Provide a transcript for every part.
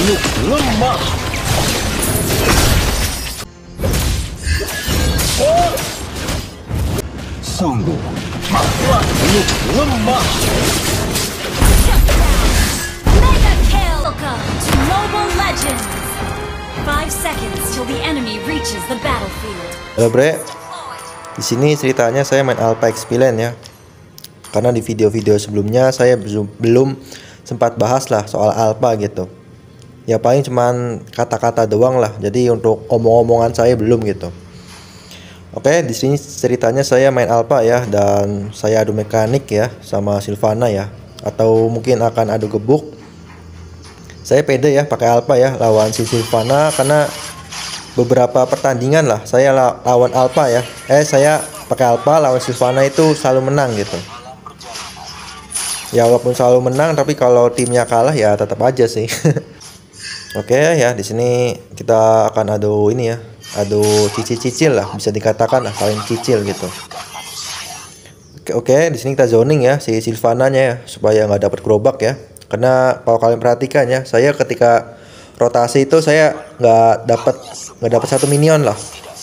makhluk lemah. Sungguh makhluk lemah. Mega kill! Welcome to Mobile Legends! 5 seconds till the enemy reaches the battlefield. Halo bre, di sini ceritanya saya main Alpha XP Lane ya. Karena di video-video sebelumnya saya belum sempat bahas lah soal Alpha gitu. Ya paling cuman kata-kata doang lah. Jadi untuk omong-omongan saya belum gitu. Oke, di sini ceritanya saya main Alpha ya, dan saya adu mekanik ya sama Sylvana ya, atau mungkin akan adu gebuk. Saya pede ya pakai Alpha ya lawan si Sylvana, karena beberapa pertandingan lah saya lawan Alpha ya. Saya pakai Alpha lawan Sylvana itu selalu menang gitu. Ya walaupun selalu menang, tapi kalau timnya kalah ya tetap aja sih. Oke ya, di sini kita akan adu ini ya, adu cicil-cicil lah, bisa dikatakan lah saling cicil gitu. Oke, di sini kita zoning ya si Sylvananya ya, supaya nggak dapat gerobak ya. Karena kalau kalian perhatikan ya, saya ketika rotasi itu saya nggak dapat satu minion lah.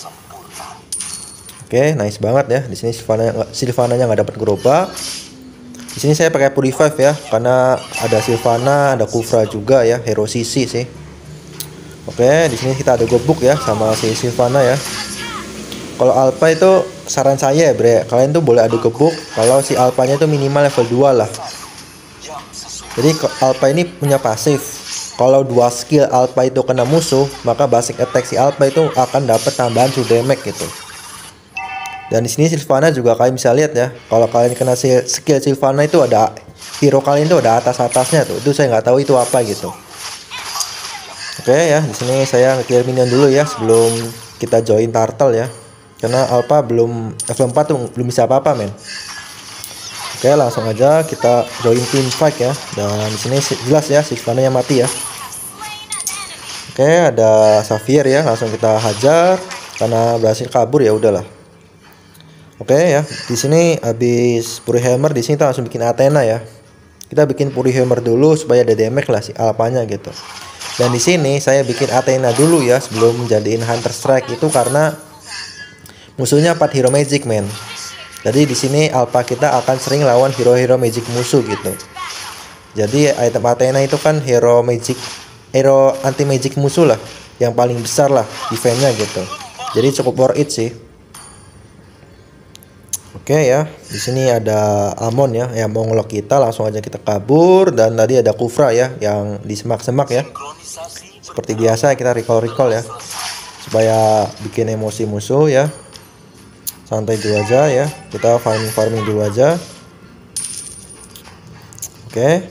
Oke, nice banget ya. Di sini Sylvananya nggak dapat gerobak. Di sini saya pakai Purify ya, karena ada Sylvana, ada Kufra juga ya, hero CC sih. Oke, di sini kita ada gebuk ya sama si Sylvana ya. Kalau Alpha itu saran saya ya bre, kalian tuh boleh adu gebuk kalau si Alphanya itu minimal level 2 lah. Jadi Alpha ini punya pasif. Kalau 2 skill Alpha itu kena musuh, maka basic attack si Alpha itu akan dapat tambahan 2 damage gitu. Dan di sini Sylvana juga kalian bisa lihat ya, kalau kalian kena skill Sylvana itu ada hero kalian itu ada atasnya tuh. Itu saya nggak tahu itu apa gitu. Oke ya, di sini saya nge-clear minion dulu ya sebelum kita join turtle ya. Karena Alpha belum level 4 tuh belum bisa apa-apa men. Oke, langsung aja kita join team fight ya. Dan di sini jelas ya Sylvana yang mati ya. Oke, ada Xavier ya, langsung kita hajar karena berhasil kabur ya udahlah. Oke ya, di sini habis Puri Hammer, di sini kita langsung bikin Athena ya. Kita bikin Puri Hammer dulu supaya ada damage lah si Alphanya gitu. Dan di sini saya bikin Athena dulu ya sebelum menjadiin Hunter Strike itu karena musuhnya 4 hero magic men. Jadi di sini Alpha kita akan sering lawan hero-hero magic musuh gitu. Jadi item Athena itu kan hero anti magic musuh lah, yang paling besar lah defense-nya gitu. Jadi cukup worth it sih. Oke ya, di sini ada Amon ya yang mau ngelok kita, langsung aja kita kabur. Dan tadi ada Kufra ya yang di semak-semak ya. Seperti biasa kita recall ya, supaya bikin emosi musuh ya. Santai dulu aja ya, kita farming dulu aja. Oke.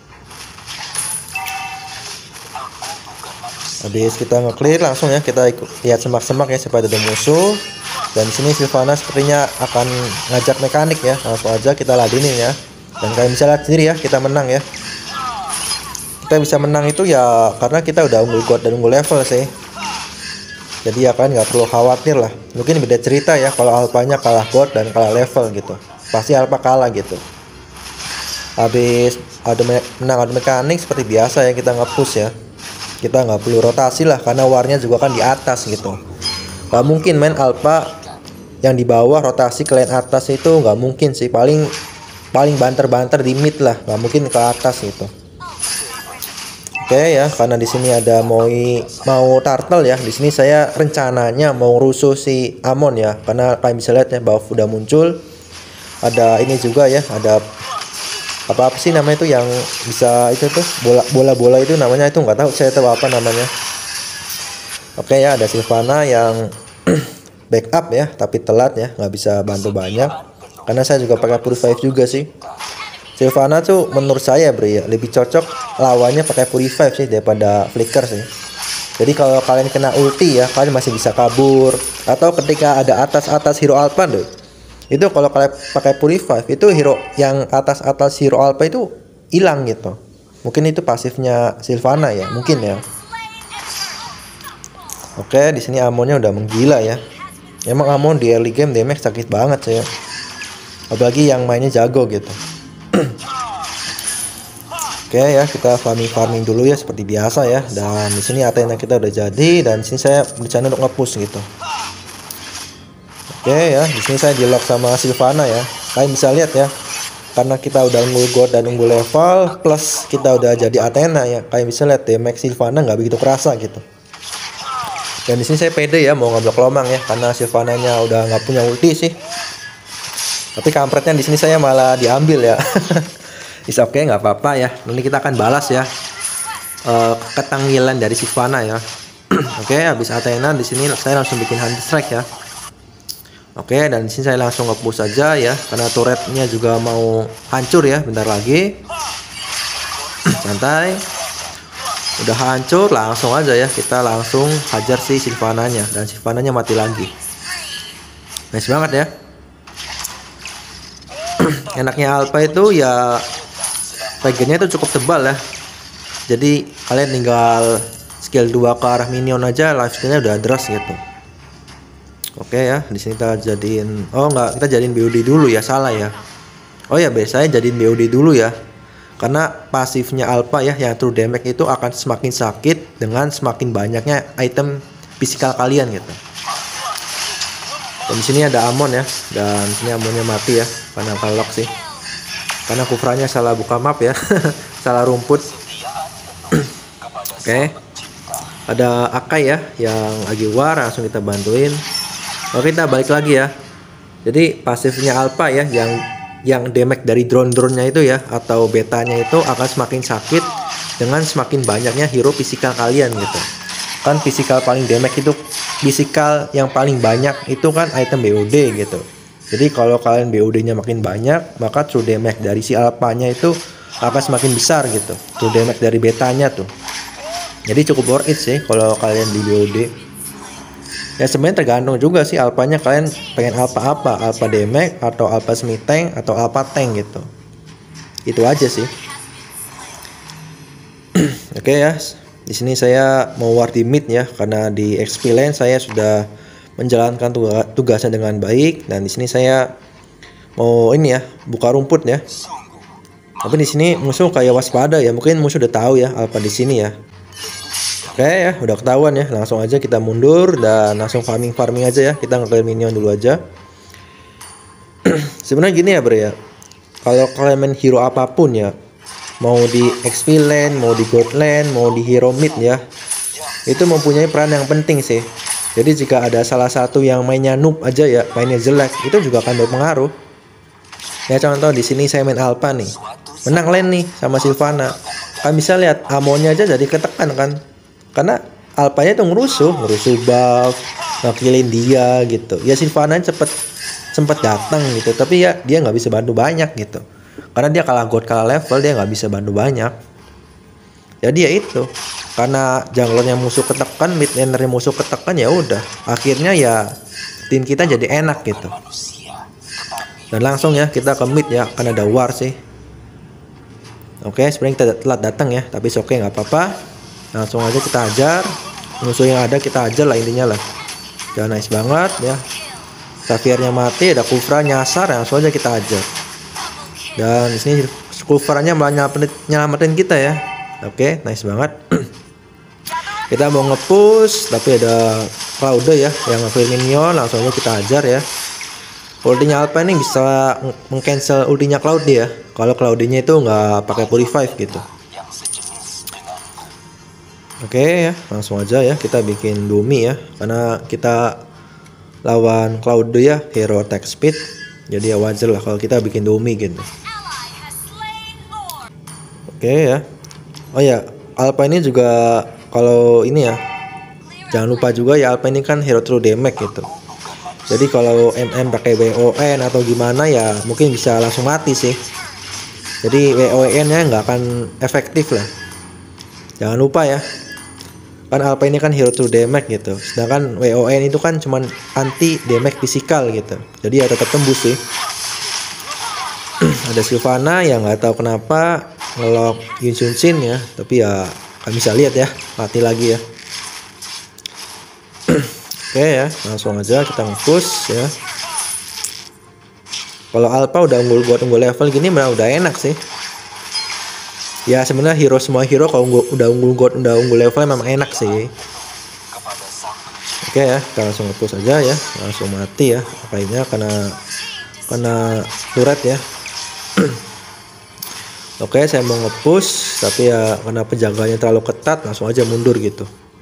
Habis kita nge-clear langsung ya, kita lihat semak-semak ya supaya ada musuh. Dan sini Sylvana sepertinya akan ngajak mekanik ya, langsung aja kita ladenin ya. Dan kalian bisa lihat sendiri ya, kita menang ya. Kita bisa menang itu ya karena kita udah unggul god dan unggul level sih. Jadi ya kan nggak perlu khawatir lah. Mungkin beda cerita ya kalau Alphanya kalah god dan kalah level gitu. Pasti Alpha kalah gitu. Habis menang adu mekanik seperti biasa ya, kita nge-push ya. Kita nggak perlu rotasi lah karena warnya juga kan di atas gitu. Gak mungkin main Alpha yang di bawah rotasi ke lane atas itu nggak mungkin sih. Paling banter-banter di mid lah, nggak mungkin ke atas gitu. Oke ya, karena di sini ada mau turtle ya. Di sini saya rencananya mau rusuh si Amon ya, karena kalian bisa lihat ya buff udah muncul. Ada ini juga ya, ada apa sih namanya itu yang bisa itu tuh bola itu namanya, itu nggak tahu saya tahu apa namanya. Oke ya, ada Sylvana yang backup ya, tapi telat ya, nggak bisa bantu banyak. Karena saya juga pakai Purify juga sih. Sylvana tuh menurut saya bre ya, lebih cocok lawannya pakai Purify sih daripada Flicker sih. Jadi kalau kalian kena ulti ya, kalian masih bisa kabur. Atau ketika ada atas hero Alpha deh, itu kalau kalian pakai Purify, itu hero yang atas hero Alpha itu hilang gitu. Mungkin itu pasifnya Sylvana ya, mungkin ya. Oke, di sini Amonnya udah menggila ya. Emang Amon di early game damage sakit banget sih ya. Apalagi yang mainnya jago gitu. Oke Oke ya, kita farming dulu ya seperti biasa ya. Dan di sini Athena kita udah jadi, dan di sini saya berencana untuk nge-push gitu. Oke ya, di sini saya di lock sama Sylvana ya. Kalian bisa lihat ya, karena kita udah unggul gold dan unggul level, plus kita udah jadi Athena ya. Kalian bisa lihat damage Sylvana nggak begitu kerasa gitu. Dan di sini saya pede ya mau ngeblok lomang ya, karena Sylvananya udah nggak punya ulti sih. Tapi kampretnya di sini saya malah diambil ya. Is oke, nggak apa-apa ya. Nanti kita akan balas ya ketangilan dari Sylvana ya. Oke, habis Athena di sini saya langsung bikin Hunter Strike ya. Oke, dan di sini saya langsung nge-push saja ya, karena turretnya juga mau hancur ya bentar lagi. Santai. Udah hancur, langsung aja ya kita langsung hajar si Sylvananya, dan Sylvananya mati lagi. Nice banget ya. Enaknya Alpha itu ya regennya itu cukup tebal ya. Jadi kalian tinggal skill 2 ke arah minion aja, lifesteal-nya udah deras gitu. Oke ya, di sini kita jadiin, oh enggak, kita jadiin BOD dulu ya, salah ya. Oh ya, biasanya jadiin BOD dulu ya. Karena pasifnya Alpha ya, yang true damage itu akan semakin sakit dengan semakin banyaknya item fisikal kalian gitu. Dan di sini ada Amon ya, dan di sini Amonnya mati ya, karena kalok sih. Karena Kufranya salah buka map ya, salah rumput. Oke, ada Akai ya yang lagi war, langsung kita bantuin. Oke, kita balik lagi ya. Jadi pasifnya Alpha ya, yang damage dari drone-nya itu ya, atau betanya itu akan semakin sakit dengan semakin banyaknya hero fisikal kalian gitu. Kan fisikal paling damage itu, fisikal yang paling banyak itu kan item BOD gitu. Jadi kalau kalian BOD-nya makin banyak, maka true damage dari si Alpha-nya itu akan semakin besar gitu. True damage dari betanya tuh. Jadi cukup worth it sih kalau kalian di BOD. Ya sebenarnya tergantung juga sih Alpha-nya, kalian pengen Alpha apa, Alpha damage atau Alpha semi tank atau Alpha tank gitu. Itu aja sih. Oke ya. Di sini saya mau war di mid ya, karena di XP lane saya sudah menjalankan tugasnya dengan baik, dan di sini saya mau ini ya, buka rumput ya. Tapi di sini musuh kayak waspada ya, mungkin musuh udah tahu ya Alpha di sini ya. Oke ya, udah ketahuan ya, langsung aja kita mundur dan langsung farming aja ya, kita nge-clear minion dulu aja. Sebenarnya gini ya bro ya, kalau kalian main hero apapun ya, mau di XP lane, mau di gold lane, mau di hero mid ya, itu mempunyai peran yang penting sih. Jadi jika ada salah satu yang mainnya noob aja ya, mainnya jelek, itu juga akan berpengaruh. Ya contoh di sini saya main Alpha nih, menang lane nih sama Sylvana, kan bisa lihat amonnya aja jadi ketekan kan, karena Alpha-nya itu ngerusuh buff, ngakilin dia gitu. Ya Sylvana sempet datang gitu, tapi ya dia nggak bisa bantu banyak gitu, karena dia kalah gold, kalah level, dia nggak bisa bantu banyak. Jadi ya itu, karena junglernya musuh ketekan, mid lanernya musuh ketekan, ya udah akhirnya ya tim kita jadi enak gitu. Dan langsung ya kita ke mid ya, karena ada war sih. Oke, sebenarnya kita telat datang ya, tapi oke, nggak apa-apa. Langsung aja kita hajar musuh yang ada, kita hajar lah intinya lah. Ya nice banget ya. Xaviernya mati, ada Kufra nyasar, langsung aja kita hajar. Dan di sini Kufranya malah nyelamatin kita ya. Oke, nice banget. Kita mau nge-push, tapi ada Cloud ya yang nge-clear minion, langsung aja kita hajar ya. Ultinya Alpha ini bisa meng-cancel ultinya Cloud ya, kalau Cloud-nya itu nggak pakai purify gitu. Oke ya, langsung aja ya kita bikin Domi ya, karena kita lawan Cloud ya, hero attack speed. Jadi ya wajar lah kalau kita bikin Domi gitu. Oke ya. Oh ya, Alpha ini juga kalau ini ya, jangan lupa juga ya, Alpha ini kan hero true damage gitu. Jadi kalau MM pakai WON atau gimana ya mungkin bisa langsung mati sih. Jadi WON-nya nggak akan efektif lah. Jangan lupa ya. Kan Alpha ini kan hero true damage gitu. Sedangkan WON itu kan cuman anti damage fisikal gitu. Jadi ya tetap tembus sih. Ada Sylvana yang nggak tahu kenapa ngelok Yun Shin ya, tapi ya kan bisa lihat ya, mati lagi ya. Oke ya, langsung aja kita nge-push ya. Kalau Alpha udah unggul level gini malah udah enak sih. Ya sebenarnya semua hero kalau udah unggul levelnya memang enak sih. Oke ya, kita langsung nge-push aja ya, langsung mati ya kayaknya kena turret ya. Oke, saya mau nge-push tapi ya karena penjaganya terlalu ketat, langsung aja mundur gitu.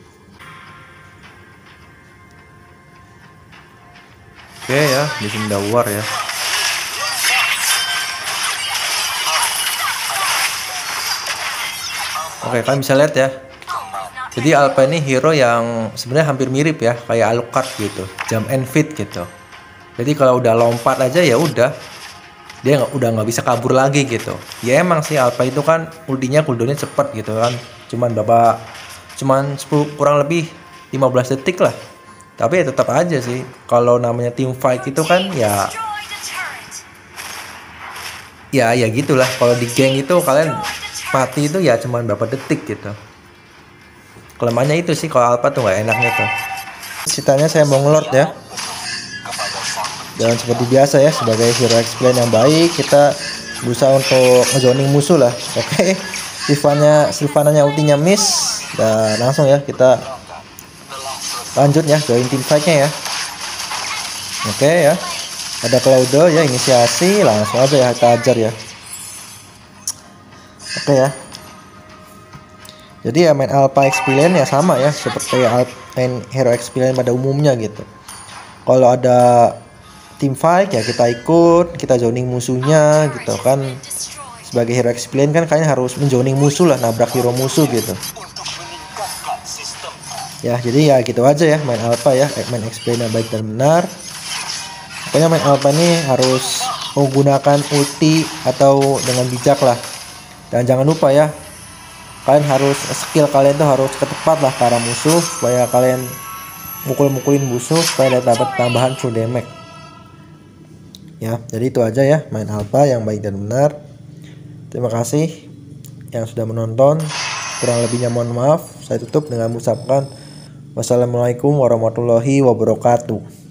Oke ya, di sini udah war ya. Oke, kalian bisa lihat ya. Jadi Alpha ini hero yang sebenarnya hampir mirip ya, kayak Alucard gitu, jump and fit gitu. Jadi kalau udah lompat aja ya udah, dia udah nggak bisa kabur lagi gitu. Ya emang sih Alpha itu kan ultinya cooldownnya cepet gitu kan, cuman 10 kurang lebih 15 detik lah. Tapi ya tetap aja sih, kalau namanya team fight itu kan ya gitulah. Kalau di geng itu kalian mati itu ya cuman berapa detik gitu. Kelemahannya itu sih kalau Alpha tuh nggak enaknya tuh. Ceritanya saya mau ngelord ya. Dan seperti biasa ya, sebagai hero explain yang baik, kita berusaha untuk ngezoning musuh lah. Oke. Sylvananya ultinya miss. Dan langsung ya kita lanjut ya, join team fight-nya ya. Oke ya. Ada Claude ya, inisiasi, langsung aja ya kita ajar ya. Oke ya. Jadi ya main Alpha Experience ya sama ya, seperti main hero experience pada umumnya gitu. Kalau ada team fight ya kita ikut, kita zoning musuhnya gitu kan. Sebagai hero experience kan kalian harus menzoning musuh lah, nabrak hero musuh gitu. Ya jadi ya gitu aja ya main Alpha ya, main experience yang baik dan benar. Pokoknya main Alpha ini harus menggunakan ulti atau dengan bijak lah. Dan jangan lupa ya, kalian harus skill kalian tuh harus ketepat lah ke arah musuh supaya kalian mukulin musuh supaya dapat tambahan full damage. Ya, jadi itu aja ya main Alpha yang baik dan benar. Terima kasih yang sudah menonton. Kurang lebihnya mohon maaf. Saya tutup dengan mengucapkan wassalamualaikum warahmatullahi wabarakatuh.